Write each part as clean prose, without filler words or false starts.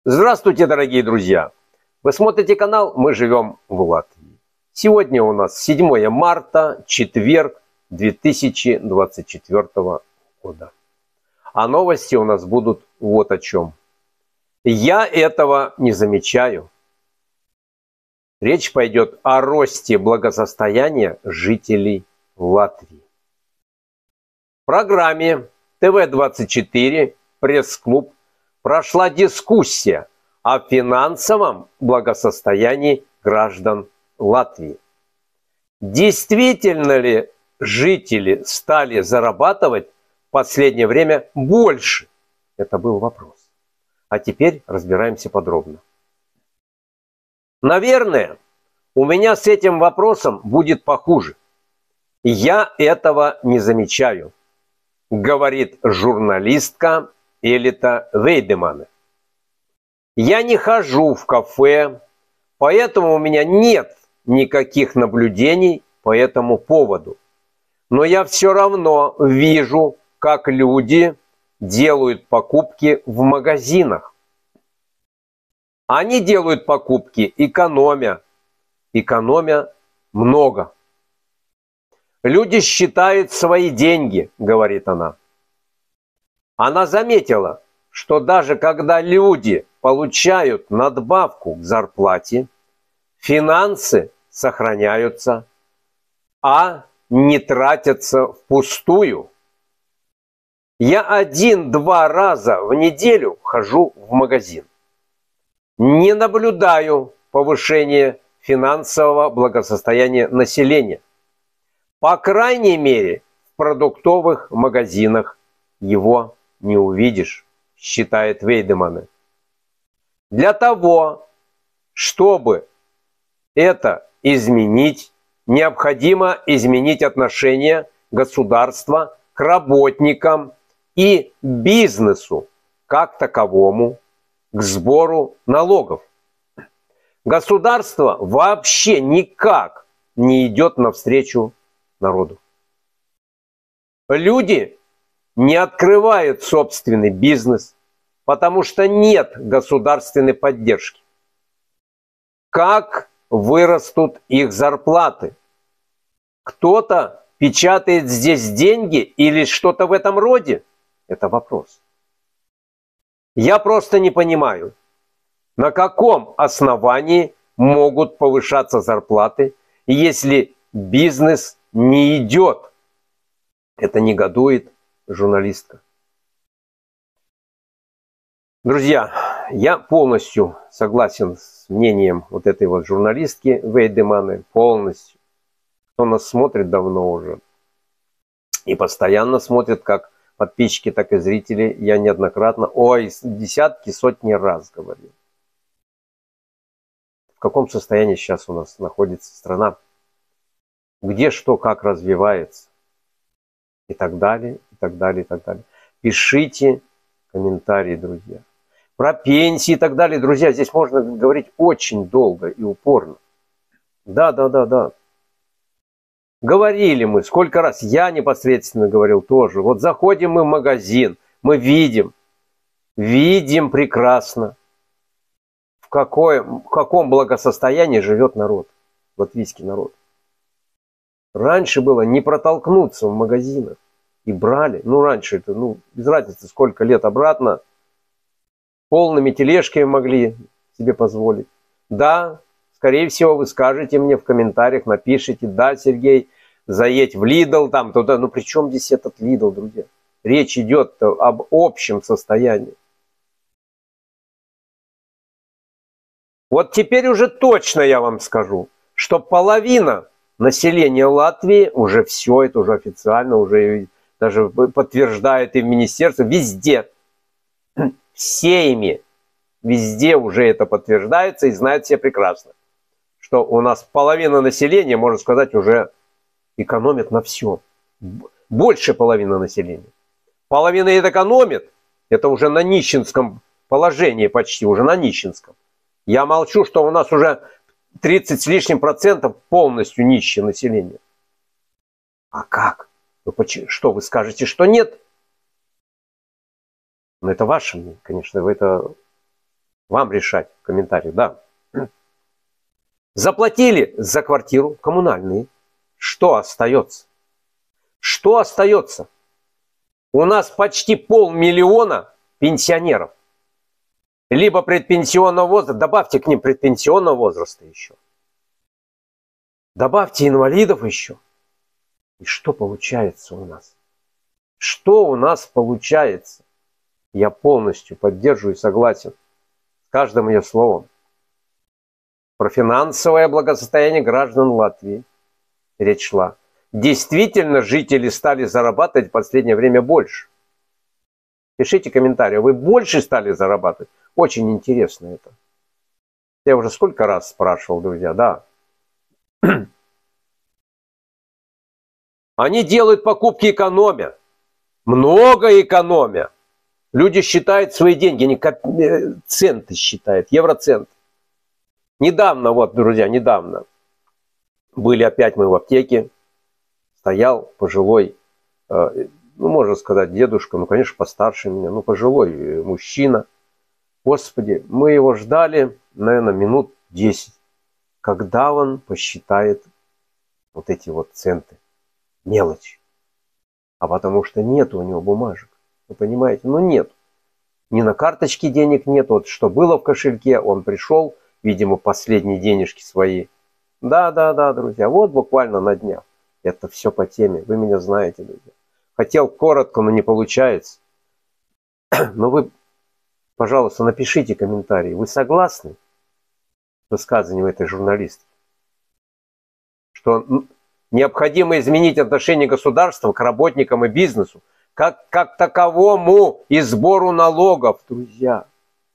Здравствуйте, дорогие друзья! Вы смотрите канал «Мы живем в Латвии». Сегодня у нас 7 марта, четверг 2024 года. А новости у нас будут вот о чем. Я этого не замечаю. Речь пойдет о росте благосостояния жителей Латвии. В программе ТВ-24 «Пресс-клуб» прошла дискуссия о финансовом благосостоянии граждан Латвии. Действительно ли жители стали зарабатывать в последнее время больше? Это был вопрос. А теперь разбираемся подробно. Наверное, у меня с этим вопросом будет похуже. Я этого не замечаю, говорит журналистка Элита Вейдемане. Я не хожу в кафе, поэтому у меня нет никаких наблюдений по этому поводу. Но я все равно вижу, как люди делают покупки в магазинах. Они делают покупки экономя много. Люди считают свои деньги, говорит она. Она заметила, что даже когда люди получают надбавку к зарплате, финансы сохраняются, а не тратятся впустую. Я 1-2 раза в неделю хожу в магазин. Не наблюдаю повышения финансового благосостояния населения. По крайней мере, в продуктовых магазинах его не увидишь, считает Вейдемане. Для того, чтобы это изменить, необходимо изменить отношение государства к работникам и бизнесу как таковому, к сбору налогов. Государство вообще никак не идет навстречу народу. Люди не открывают собственный бизнес, потому что нет государственной поддержки. Как вырастут их зарплаты? Кто-то печатает здесь деньги или что-то в этом роде? Это вопрос. Я просто не понимаю, на каком основании могут повышаться зарплаты, если бизнес не идет. Это негодует журналистка. Друзья, я полностью согласен с мнением вот этой вот журналистки Вейдемане, полностью. Кто нас смотрит давно уже и постоянно смотрит, как подписчики, так и зрители, я неоднократно, десятки, сотни раз говорил. В каком состоянии сейчас у нас находится страна, где что, как развивается, и так далее, и так далее, и так далее. Пишите комментарии, друзья. Про пенсии и так далее, друзья, здесь можно говорить очень долго и упорно. Да. Говорили мы сколько раз, я непосредственно говорил тоже. Вот заходим мы в магазин, мы видим прекрасно, в каком благосостоянии живет народ, латвийский народ. Раньше было не протолкнуться в магазинах. И брали. Раньше это, без разницы, сколько лет обратно. Полными тележками могли себе позволить. Да, скорее всего, вы скажете мне в комментариях, напишите, да, Сергей, заедь в Lidl, там, туда. При чем здесь этот Lidl, друзья? Речь идет об общем состоянии. Вот теперь уже точно я вам скажу, что половина населения Латвии уже все, это уже официально, уже даже подтверждает и в министерстве, везде, всеми, везде уже это подтверждается и знают все прекрасно, что у нас половина населения, можно сказать, уже экономит на всем. Больше половины населения. Половина это экономит, это уже на нищенском положении почти, уже на нищенском. Я молчу, что у нас уже 30 с лишним процентов полностью нищее население. А как? Что, вы скажете, что нет? Но это ваше мнение, конечно, это Вам решать в комментариях, да. Заплатили за квартиру коммунальные. Что остается? Что остается? У нас почти 500 000 пенсионеров. Либо предпенсионного возраста, добавьте к ним предпенсионного возраста еще. Добавьте инвалидов еще. И что получается у нас? Что у нас получается? Я полностью поддерживаю и согласен с каждым ее словом. Про финансовое благосостояние граждан Латвии речь шла. Действительно, жители стали зарабатывать в последнее время больше. Пишите комментарии, вы больше стали зарабатывать? Очень интересно это. Я уже сколько раз спрашивал, друзья, да. Они делают покупки экономя. Много экономя. Люди считают свои деньги, они центы считают, евроценты. Недавно, вот, друзья, недавно были опять мы в аптеке. Стоял пожилой, ну, можно сказать, дедушка, ну, конечно, постарше меня, ну, пожилой мужчина. Господи, мы его ждали, наверное, минут 10. Когда он посчитает вот эти вот центы? Мелочь. А потому что нет у него бумажек. Вы понимаете? Ну, нет. Ни на карточке денег нет. Вот что было в кошельке, он пришел, видимо, последние денежки свои. Да, друзья, вот буквально на днях. Это все по теме. Вы меня знаете, друзья. Хотел коротко, но не получается. Но вы, пожалуйста, напишите комментарий. Вы согласны с высказыванием этой журналистки? Что необходимо изменить отношение государства к работникам и бизнесу, как таковому и сбору налогов, друзья.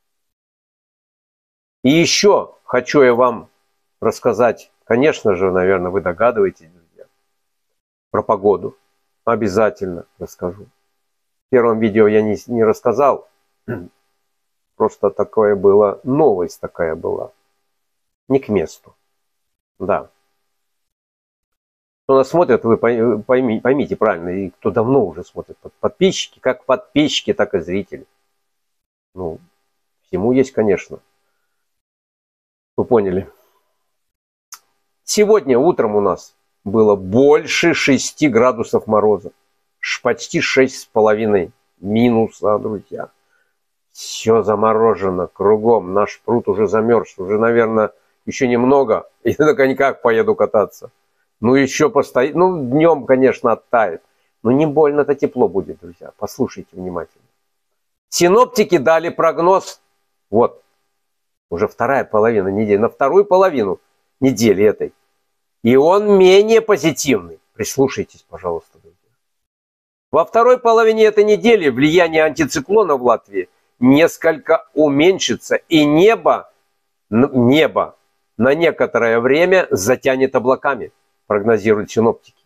И еще хочу я вам рассказать, конечно же, наверное, вы догадываетесь, друзья, про погоду. Обязательно расскажу. В первом видео я не рассказал. Просто такое было, новость такая была. Не к месту. Да. Кто нас смотрит, вы поймите правильно, и кто давно уже смотрит. Подписчики, как подписчики, так и зрители. Ну, всему есть, конечно. Вы поняли. Сегодня утром у нас было больше 6 градусов мороза. Почти 6,5 минуса, друзья. Все заморожено кругом. Наш пруд уже замерз. Уже, наверное, еще немного. И на коньках поеду кататься. Ну, еще постоит. Ну, днем, конечно, оттает. Но не больно-то тепло будет, друзья. Послушайте внимательно. Синоптики дали прогноз. Вот. Уже вторая половина недели. На вторую половину недели этой. И он менее позитивный. Прислушайтесь, пожалуйста, друзья. Во второй половине этой недели влияние антициклона в Латвии несколько уменьшится. И небо на некоторое время затянет облаками, прогнозируют синоптики.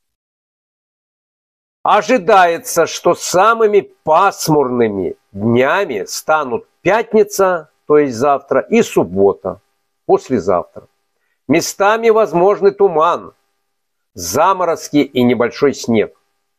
Ожидается, что самыми пасмурными днями станут пятница, то есть завтра, и суббота, послезавтра. Местами возможны туман, заморозки и небольшой снег.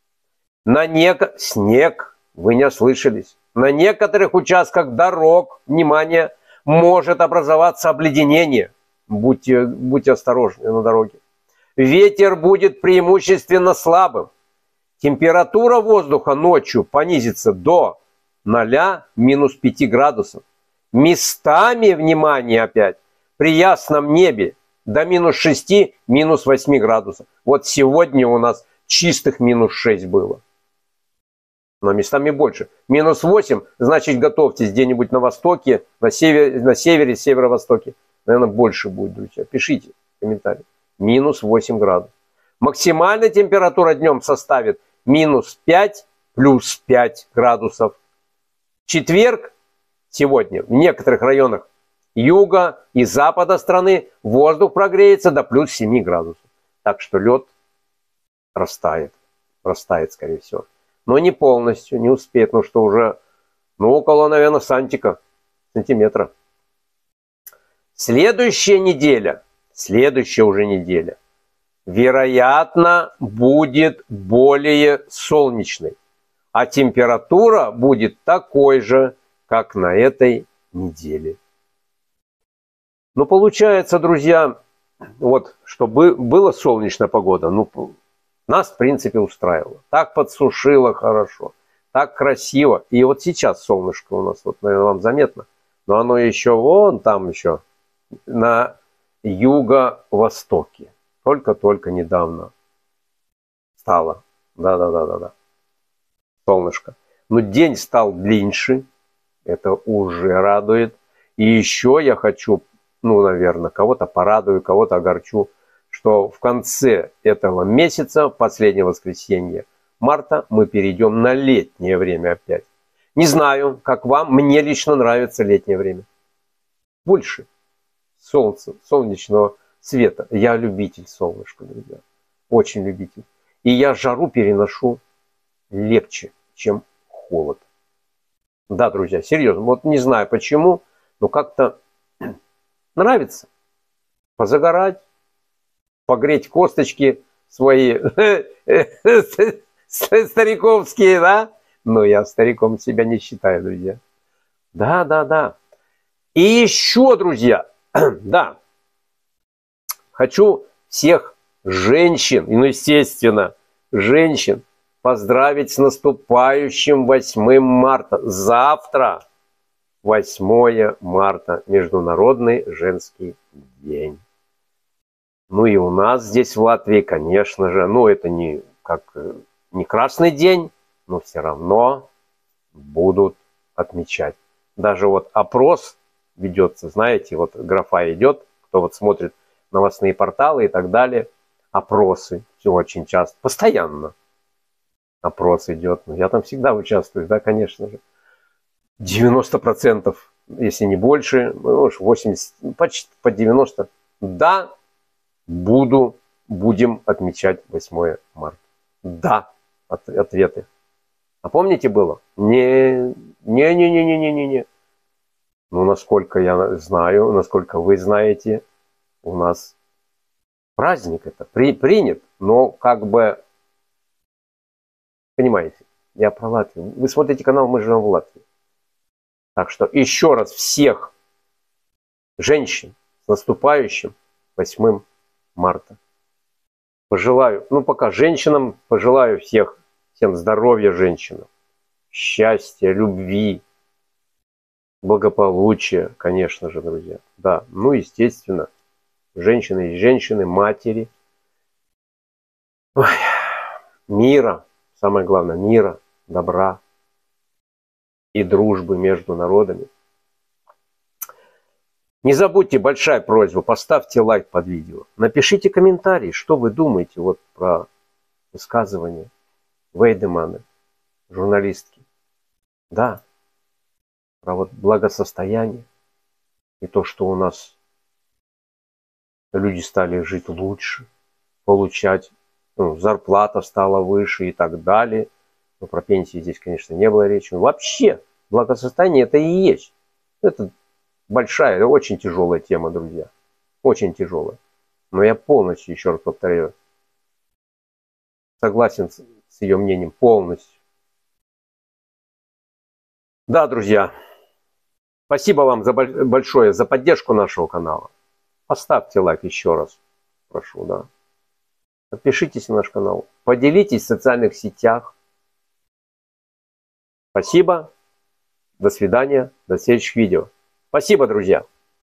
Снег, вы не ослышались. На некоторых участках дорог, внимание, может образоваться обледенение. Будьте осторожны на дороге. Ветер будет преимущественно слабым. Температура воздуха ночью понизится до 0 минус 5 градусов. Местами, внимание опять, при ясном небе до минус 6, минус 8 градусов. Вот сегодня у нас чистых минус 6 было. Но местами больше. Минус 8, значит, готовьтесь где-нибудь на востоке, на севере, северо-востоке. Наверное, больше будет, друзья. Пишите в комментариях. Минус 8 градусов. Максимальная температура днем составит минус 5, плюс 5 градусов. В четверг, сегодня, в некоторых районах юга и запада страны воздух прогреется до плюс 7 градусов. Так что лед растает, скорее всего. Но не полностью, не успеет, ну что уже, ну около, наверное, сантиметра. Следующая уже неделя, вероятно, будет более солнечной. А температура будет такой же, как на этой недели. Ну, получается, друзья, вот, чтобы была солнечная погода, ну, нас, в принципе, устраивало. Так подсушило хорошо, так красиво. И вот сейчас солнышко у нас, вот, наверное, вам заметно, но оно еще вон там еще, на юго-востоке. Только-только недавно стало. Да. Солнышко. Но день стал длиннее. Это уже радует. И еще я хочу, ну, наверное, кого-то порадую, кого-то огорчу, что в конце этого месяца, последнее воскресенье марта, мы перейдем на летнее время опять. Не знаю, как вам, мне лично нравится летнее время. Больше солнца, солнечного света. Я любитель солнышка, друзья. Очень любитель. И я жару переношу легче, чем холод. Да, друзья, серьезно. Вот не знаю почему, но как-то нравится позагорать, погреть косточки свои стариковские, да? Но я стариком себя не считаю, друзья. Да. И еще, друзья, да, хочу всех женщин, ну, естественно, женщин, поздравить с наступающим 8 марта. Завтра 8 марта, Международный женский день. Ну и у нас здесь в Латвии, конечно же, ну это не красный день, но все равно будут отмечать. Даже вот опрос ведется, знаете, вот графа идет, кто вот смотрит новостные порталы и так далее, опросы, все очень часто, постоянно опрос идет. Я там всегда участвую, да, конечно же. 90%, если не больше, может 80, почти под 90%. Да, будем отмечать 8 марта. Да, ответы. А помните было? Не. Ну, насколько я знаю, насколько вы знаете, у нас праздник это принят, но как бы, понимаете, я про Латвию. Вы смотрите канал «Мы живем в Латвии». Так что еще раз всех женщин с наступающим 8 марта. Пожелаю, ну пока женщинам, пожелаю всем здоровья женщинам, счастья, любви, благополучия, конечно же, друзья. Да, ну естественно, женщины и женщины, матери. Ой, мира, самое главное, мира, добра и дружбы между народами. Не забудьте, большая просьба, поставьте лайк под видео. Напишите комментарий, что вы думаете вот про высказывание Вейдемана, журналистки. Да, про вот благосостояние и то, что у нас люди стали жить лучше, получать, ну, зарплата стала выше и так далее. Но про пенсии здесь, конечно, не было речи. Но вообще, благосостояние это и есть. Это большая, очень тяжелая тема, друзья. Очень тяжелая. Но я полностью, еще раз повторяю, согласен с ее мнением полностью. Да, друзья, спасибо вам большое за поддержку нашего канала. Поставьте лайк еще раз, прошу, да. Подпишитесь на наш канал, поделитесь в социальных сетях. Спасибо, до свидания, до следующих видео. Спасибо, друзья.